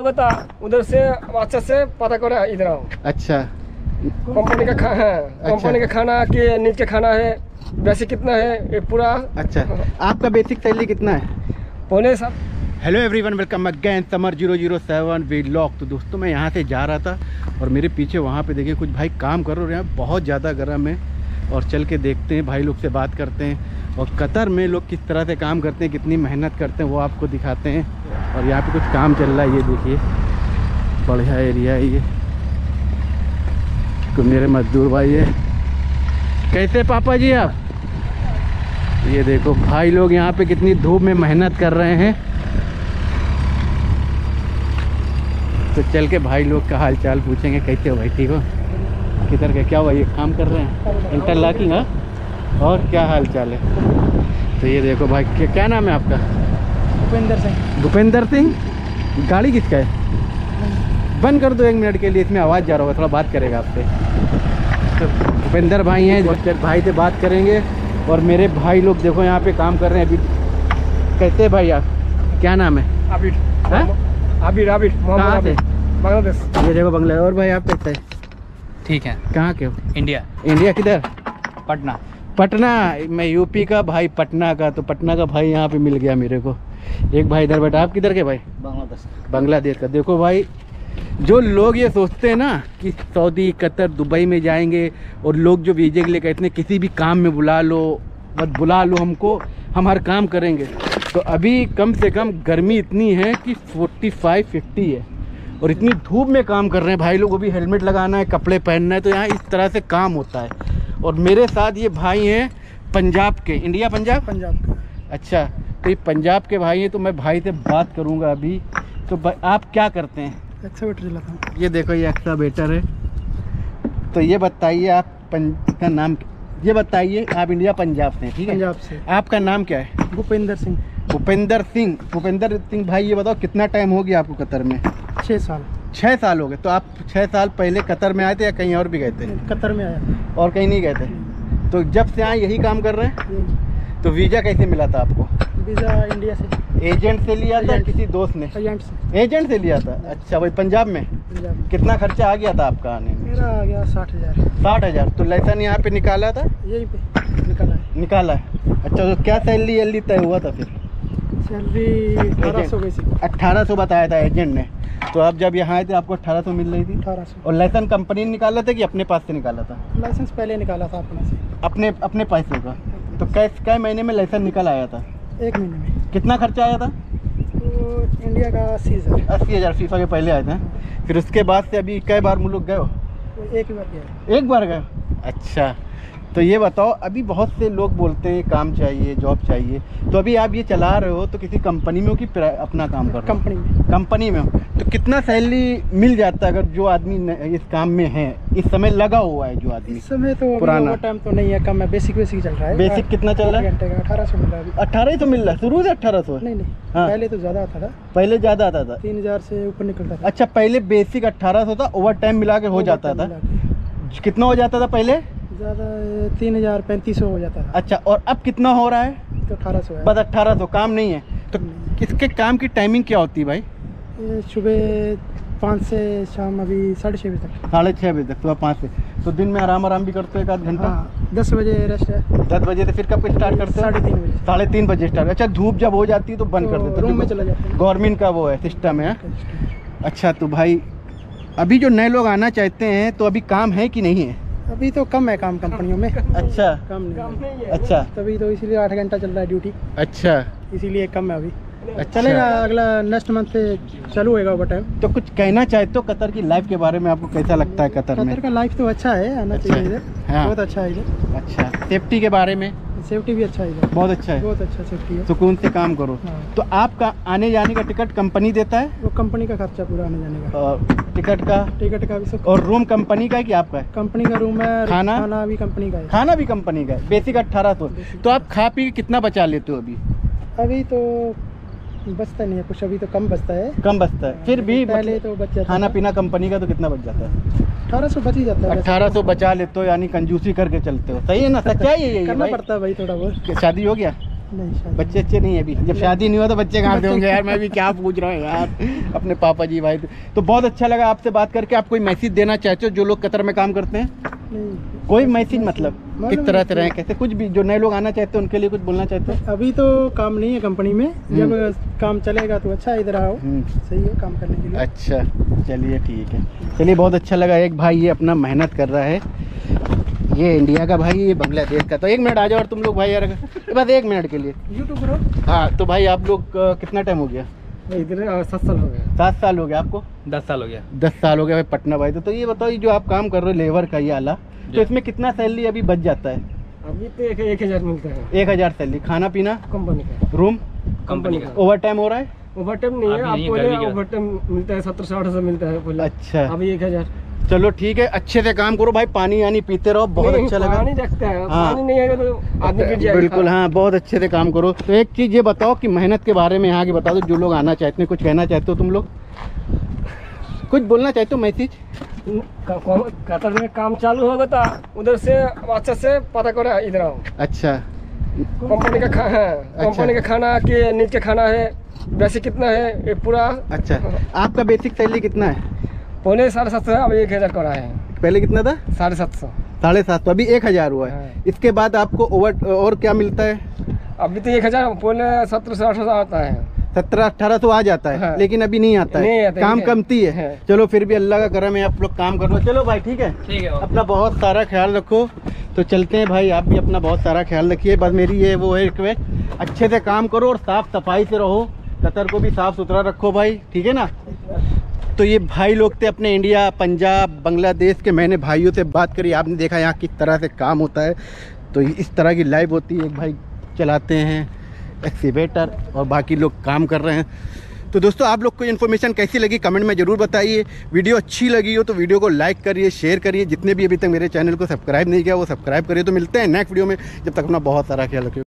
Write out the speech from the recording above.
बता, उधर से अच्छा से पता करो, इधर आओ। अच्छा, कंपनी का खाना है, कंपनी का खाना के नीचे खाना है, बेसिक कितना है ये पूरा। अच्छा, आपका बेसिक सैलरी कितना है? पौने सब। Hello everyone, welcome again Samar 007 vlog. तो दोस्तों मैं यहाँ से जा रहा था और मेरे पीछे वहाँ पे देखिए कुछ भाई काम कर रहे हैं, बहुत ज़्यादा गर्म है। और चल के देखते हैं, भाई लोग से बात करते हैं और कतर में लोग किस तरह से काम करते हैं, कितनी मेहनत करते हैं, वो आपको दिखाते हैं। और यहाँ पे कुछ काम चल रहा है, ये देखिए बढ़िया एरिया है ये। तो मेरे मजदूर भाई है। कैसे पापा जी आप? ये देखो भाई लोग यहाँ पे कितनी धूप में मेहनत कर रहे हैं। तो चल के भाई लोग का हाल चाल पूछेंगे, कैसे हो भाई, ठीक हो? किधर के क्या हुआ, ये काम कर रहे हैं इंटरलॉकिंग? हाँ, और क्या हाल चाल है? तो ये देखो भाई, क्या नाम है आपका? भूपेंद्र सिंह। भूपेंद्र सिंह। गाड़ी किसका है? बंद कर दो 1 मिनट के लिए, इसमें आवाज़ जा रहा होगा, थोड़ा बात करेगा आपसे। तो भूपेंद्र भाई हैं, भाई से बात करेंगे। और मेरे भाई लोग देखो यहाँ पे काम कर रहे हैं अभी। कैसे भाई आप, क्या नाम है? आबिद। आबिद आबिद कहाँ से? बांग्लादेश। ये देखो बांग्लादेश। और भाई आप कैसे है? ठीक है। कहाँ के हो? इंडिया। इंडिया किधर? पटना। पटना। मैं यूपी का, भाई पटना का। तो पटना का भाई यहाँ पे मिल गया मेरे को। एक भाई इधर बैठा। आप किधर के भाई? बांग्लादेश। बांग्लादेश का। देखो भाई, जो लोग ये सोचते हैं ना कि सऊदी, कतर, दुबई में जाएंगे और लोग जो वीजे के लिए कहते हैं किसी भी काम में बुला लो, बस बुला लो हमको, हम हर काम करेंगे। तो अभी कम से कम गर्मी इतनी है कि 45-50 है और इतनी धूप में काम कर रहे हैं भाई लोग। वो भी हेलमेट लगाना है, कपड़े पहनना है। तो यहाँ इस तरह से काम होता है। और मेरे साथ ये भाई हैं पंजाब के। इंडिया पंजाब। अच्छा, तो ये पंजाब के भाई हैं। तो मैं भाई से बात करूँगा अभी। तो आप क्या करते हैं? एक्सकवेटर चलाता हूँ। ये देखो ये एक्सकवेटर है। तो ये बताइए आप का नाम, ये बताइए आप इंडिया पंजाब से, ठीक है? पंजाब से। आपका नाम क्या है? भूपेंद्र सिंह। भूपेंद्र सिंह। भूपेंद्र सिंह भाई, ये बताओ कितना टाइम हो गया आपको कतर में? 6 साल। 6 साल हो गए। तो आप 6 साल पहले कतर में आए थे या कहीं और भी गए थे? कतर में आया। और कहीं नहीं गए थे? तो जब से आए यही काम कर रहे हैं? तो वीज़ा कैसे मिला था आपको? वीज़ा इंडिया से। एजेंट से लिया था, किसी दोस्त ने? एजेंट से लिया था। अच्छा भाई, पंजाब में? पंजाब। कितना खर्चा आ गया था आपका आने में? मेरा आ गया 60,000। 60,000। तो लाइसेंस यहाँ पे निकाला था? यहीं पे निकाला है। अच्छा, तो क्या सैलरी तय हुआ था फिर? सैलरी 1800 गई थी। 1800 बताया था एजेंट ने। तो आप जब यहाँ आए थे आपको 1800 मिल रही थी? 1800। और लाइसेंस कंपनी ने निकाला था कि अपने पास से निकाला था? लाइसेंस पहले निकाला था अपने से। अपने पैसे का। तो कै महीने में लाइसेंस निकल आया था? 1 महीने में। कितना खर्चा आया था? तो इंडिया का 80,000। 80,000 फीफा के पहले आए थे। फिर उसके बाद से अभी कई बार मुल्क गए हो? तो एक ही बार गया। एक बार गए? अच्छा, तो ये बताओ, अभी बहुत से लोग बोलते हैं काम चाहिए, जॉब चाहिए। तो अभी आप ये चला रहे हो तो किसी कंपनी में हो कि अपना काम कर रहे हो? कंपनी में हो। तो कितना सैलरी मिल जाता है अगर जो आदमी इस काम में है, इस समय लगा हुआ है जो आदमी? इस समय तो पुराना टाइम तो नहीं है, कम है। बेसिक चल रहा है। बेसिक कितना चल रहा है? घंटे का 1800 मिल रहा है। 1800 मिल रहा है? शुरू से 1800? नहीं हाँ। पहले तो ज़्यादा आता था। पहले ज़्यादा आता था? 3000 से ऊपर निकलता था। अच्छा, पहले बेसिक 1800 था, ओवर टाइम मिला के हो जाता था? कितना हो जाता था पहले? ज़्यादा 3000-3500 हो जाता था। अच्छा, और अब कितना हो रहा है? तो 1800 है। बस 1800। काम नहीं है? तो इसके काम की टाइमिंग क्या होती है भाई? सुबह 5 से शाम अभी 6:30 बजे तक। 6:30 बजे तक, सुबह 5 से। तो दिन में आराम भी करते हो 1 आध घंटा? हाँ, 10 बजे रेस्ट है। 10 बजे से फिर कब स्टार्ट करते हो? 3:30 बजे। 3:30 बजे स्टार्ट। अच्छा, धूप जब हो जाती है तो बंद कर देते हो? रूम में चला जाता है। गवर्नमेंट का वो है, सिस्टम है। अच्छा, तो भाई अभी जो नए लोग आना चाहते हैं तो अभी काम है कि नहीं है? अभी तो कम है काम कंपनियों में। अच्छा, कम नहीं है। अच्छा, तभी तो इसीलिए 8 घंटा चल रहा है ड्यूटी। अच्छा, इसीलिए कम है अभी। अच्छा। चलेगा, अगला नेक्स्ट मंथ से चालू होएगा ओवर टाइम। तो कुछ कहना चाहते हो कतर की लाइफ के बारे में? आपको कैसा लगता है कतर में? कतर का लाइफ तो अच्छा है, आना चाहिए इधर। हाँ। बहुत अच्छा है इधर। अच्छा, सेफ्टी के बारे में? सेफ्टी भी अच्छा है इधर। बहुत अच्छा है। बहुत अच्छा सेफ्टी है। सुकून से काम करो। हाँ। तो आपका आने जाने का टिकट कंपनी देता है? वो कंपनी का खर्चा पूरा आने जाने का। और टिकट का भी सब। और रूम कंपनी का है कि आपका है? कंपनी का रूम है। खाना भी कंपनी का है। खाना भी कंपनी का है। बेसिक 1800। तो आप खा पी के कितना बचा लेते हो अभी? अभी तो बचता नहीं है कुछ, अभी तो कम बचता है। कम बचता है फिर भी? पहले तो बच जाता खाना पीना कंपनी का तो कितना बच जाता है? 1800 बच ही जाता है। 1800 बचा लेते हो, यानी कंजूसी करके चलते हो। सही है ना? सच्चाई है ये करना भाई? पड़ता है भाई थोड़ा बहुत। शादी हो गया? नहीं शायद बच्चे अच्छे नहीं है अभी? जब शादी नहीं हुआ तो बच्चे कहाँ से होंगे यार? मैं भी क्या पूछ रहा हूँ यार अपने पापा जी भाई। तो बहुत अच्छा लगा आपसे बात करके। आप कोई मैसेज देना चाहते हो जो लोग कतर में काम करते हैं? नहीं। कोई मैसेज मतलब किस तरह से रहें, कैसे, कुछ भी जो नए लोग आना चाहते हैं उनके लिए कुछ बोलना चाहते हो? अभी तो काम नहीं है कंपनी में, जब काम चलेगा तो अच्छा इधर आओ, सही है काम करने के लिए। अच्छा चलिए ठीक है। चलिए बहुत अच्छा लगा। एक भाई ये अपना मेहनत कर रहा है, ये इंडिया का भाई, ये बांग्लादेश का। तो 1 मिनट आ जाओ और तुम लोग भाई यार, बस 1 मिनट के लिए। यूट्यूब करो। हाँ तो भाई आप लोग कितना टाइम हो गया? इधर 7 साल हो गया। 7 साल हो गया आपको? 10 साल हो गया। 10 साल हो गया भाई पटना भाई। तो ये बताओ, ये जो आप काम कर रहे हो लेबर का ये आला, तो इसमें कितना सैलरी अभी बच जाता है? अभी तो 1,000 मिलता है 1000 सैलरी, खाना पीना, कंपनी का। रूम, कंपनी का। ओवर टाइम हो रहा है? ओवर टाइम नहीं है, अभी आप नहीं, पहले गर्मी का। ओवर टाइम मिलता है 1700-1800 मिलता है पहले। अच्छा अभी 1000। चलो ठीक है, अच्छे से काम करो भाई, पानी यानी पीते रहो। बहुत नहीं, अच्छा लगा। पानी रखता है, हाँ। पानी नहीं है तो आदमी गिर जाएगा। बिल्कुल हाँ, बहुत अच्छे से काम करो। तो एक चीज़ ये बताओ कि मेहनत के बारे में यहाँ की बता दो, जो लोग आना चाहते हैं। कुछ कहना चाहते हो तुम लोग? कुछ बोलना चाहते हो मैसेज? कतर में काम चालू होगा तो उधर से अच्छा से पता करो, इधर आओ। अच्छा कंपनी का कंपनी का खाना के नीचे खाना है, वैसे कितना है ये पूरा। अच्छा, आपका बेसिक सैलरी कितना है? पहले 750 है, अभी 1000 करा है। पहले कितना था? 750। 750, अभी 1000 हुआ है। हाँ। इसके बाद आपको ओवर और क्या मिलता है? अभी तो 1000, पहले 1700-1800 आता है। 1700-1800 आ जाता है। हाँ। लेकिन अभी नहीं आता नहीं है, आता है, काम ठीक है। कमती है। हाँ। चलो फिर भी अल्लाह का करम है, आप लोग काम कर लो। चलो भाई ठीक है, ठीक है। अपना बहुत सारा ख्याल रखो। तो चलते हैं भाई, आप भी अपना बहुत सारा ख्याल रखिए। बस मेरी ये वो है रिक्वेस्ट, अच्छे से काम करो और साफ सफाई से रहो। कतर को भी साफ सुथरा रखो भाई, ठीक है ना? तो ये भाई लोग थे अपने इंडिया, पंजाब, बांग्लादेश के। मैंने भाइयों से बात करी, आपने देखा यहाँ किस तरह से काम होता है। तो इस तरह की लाइव होती है। एक भाई चलाते हैं एक्सीवेटर और बाकी लोग काम कर रहे हैं। तो दोस्तों आप लोग को इन्फॉर्मेशन कैसी लगी कमेंट में ज़रूर बताइए। वीडियो अच्छी लगी हो तो वीडियो को लाइक करिए, शेयर करिए। जितने भी अभी तक मेरे चैनल को सब्सक्राइब नहीं किया वो सब्सक्राइब करिए। तो मिलते हैं नेक्स्ट वीडियो में, जब तक अपना बहुत सारा ख्याल रखिए।